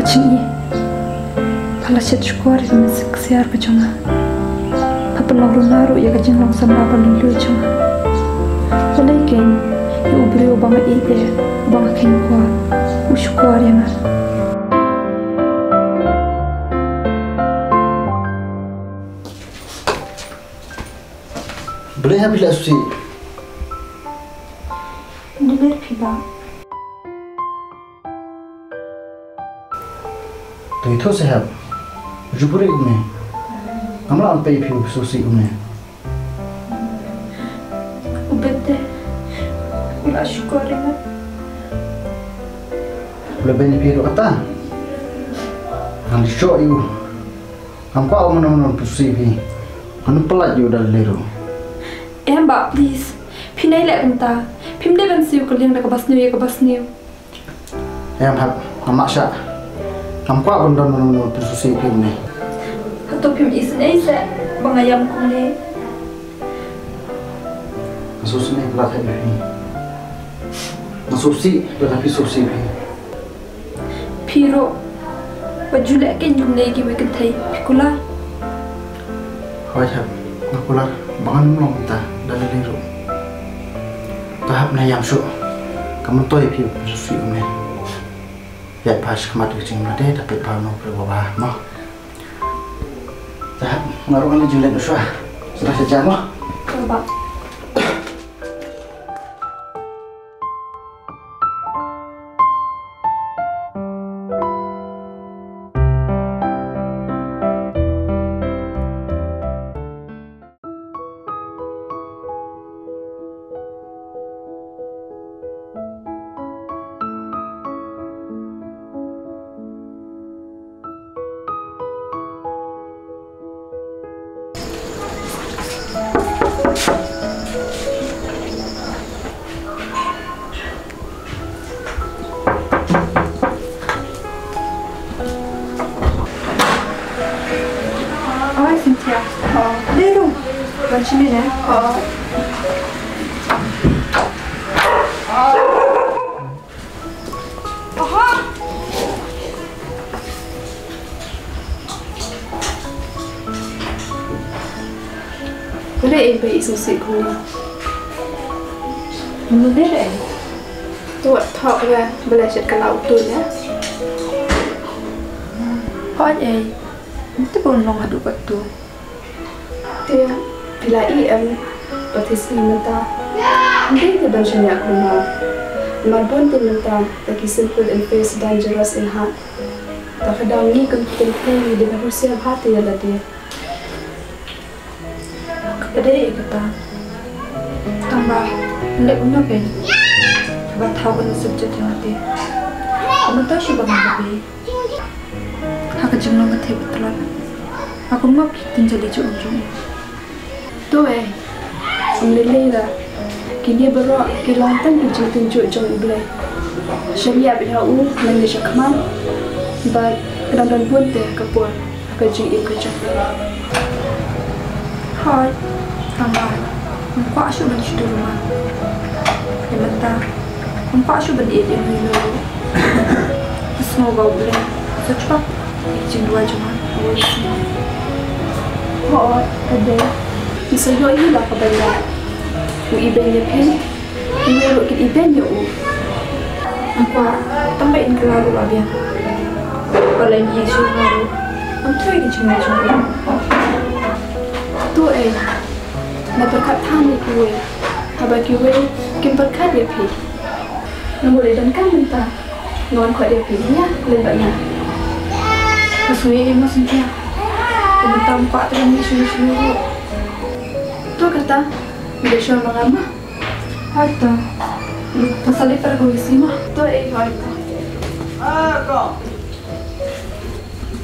Cini, kalau saya syukur dengan seksiar kecuma, apa naruh ya kecing long sama apa lulu cuma. Walaupun ya ubri ubang ide, ubang kengkuar, usyukur ya mah. Boleh habis lah susi. Dengar pibang. Tu itu sehat. Jupuri umne. Amla ampai piu susi umne. Ubete, ulah syukur ya mah. Lebih ni piu kata. Hal show you. Hampa mana susi pi. Anu pelat you dah leru. Mbak, please. Pinai lek benda. Pimde ben siu keling dak bas niu ya ke bas niu. Hap, amak syak. Hampa benda mana susi pi ni. Atau pim isen aisa bangayam kune. Susi ni pelat ni. Susi, tetapi susi pi. Piro. Bajulek kan yung lagi makin thai pikula. Hoi hap, nakular bangan mulong ta dari liru. Tahap na yam su. Kamu toy piu susi umne. Ya pas kemat kucing nade dapat pano berbawah mah. Tahap ngaruh ni julen usah. Sudah sejam mah. Coba. Cynthia. Leru. Macam ni eh. Boleh ibu susi kuni. Boleh. Tuat thok ya, belajar kalau tu ya. Hoi itu pun long adu batu. Dia bila petisi minta, mungkin tidak banyak aku mau. Marbon tu minta, tapi simple and face dangerous in heart. Tak kadang ni kenting di baru siap hati ada dia. Kepada kata, tambah lek punya pen. Coba tahu kan subjek yang ada. Kamu tahu siapa yang lebih? Aku jangan ngerti betul. Aku mau bikin jadi ujung. Tu Alhamdulillah dah. Kini baru kilautan tunjuk jom boleh. Syariah berhau Malaysia keman. But kadang-kadang pun teh kapur kerja kerja. Hai, tambah. Aku asyik beli di rumah. Yang mentah, aku asyik beli di rumah. Semua boleh. Cepat. Ijin dua cuma. Oh, ada. Bisa yo lah kebanyakan. Iben dia pen. Ini lo kita iben yo. Aku tambahin kelaru abia. Kalau ini isu baru, aku lagi cuma. Tu nak berkat tani kue. Habis kue kim berkat dia pi. Nak boleh dan kan minta. Non kuat dia pi nya lebihnya. Sesuai emas dia. Minta empat terang isu. Tu kata, bila syam mengama. Ada. Pasal itu aku isi mah. Tu hai tu. Kok